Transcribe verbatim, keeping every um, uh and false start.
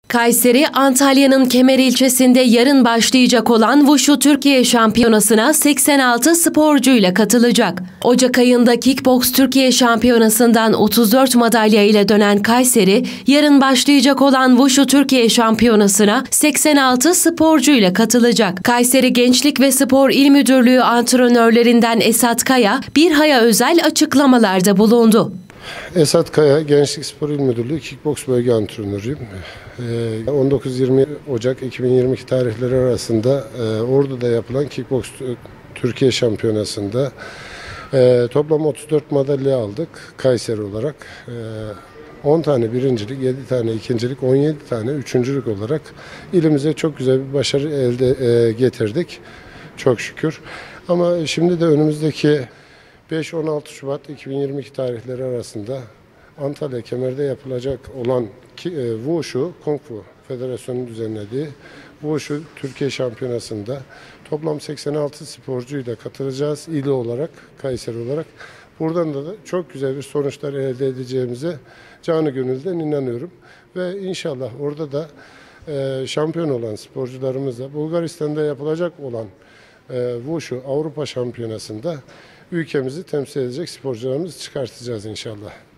Kayseri, Antalya'nın Kemer ilçesinde yarın başlayacak olan Wushu Türkiye Şampiyonası'na seksen altı sporcuyla katılacak. Ocak ayında Kickboks Türkiye Şampiyonası'ndan otuz dört madalya ile dönen Kayseri, yarın başlayacak olan Wushu Türkiye Şampiyonası'na seksen altı sporcuyla katılacak. Kayseri Gençlik ve Spor İl Müdürlüğü antrenörlerinden Esat Kaya, BİRHA'ya özel açıklamalarda bulundu. Esat Kaya, Gençlik Spor İl Müdürlüğü Kickboks Bölge Antrenörüyüm. on dokuz yirmi Ocak iki bin yirmi iki tarihleri arasında Ordu'da yapılan Kickboks Türkiye Şampiyonası'nda toplam otuz dört madalya aldık Kayseri olarak. on tane birincilik, yedi tane ikincilik, on yedi tane üçüncülük olarak ilimize çok güzel bir başarı elde getirdik. Çok şükür. Ama şimdi de önümüzdeki beş on altı Şubat iki bin yirmi iki tarihleri arasında Antalya Kemer'de yapılacak olan ki, e, Wushu Kung Fu Federasyonu'nun düzenlediği Wushu Türkiye Şampiyonası'nda toplam seksen altı sporcuyla katılacağız il olarak, Kayseri olarak. Buradan da, da çok güzel bir sonuçlar elde edeceğimize canı gönülden inanıyorum. Ve inşallah orada da e, şampiyon olan sporcularımızla Bulgaristan'da yapılacak olan e, Wushu Avrupa Şampiyonası'nda ülkemizi temsil edecek sporcularımızı çıkartacağız inşallah.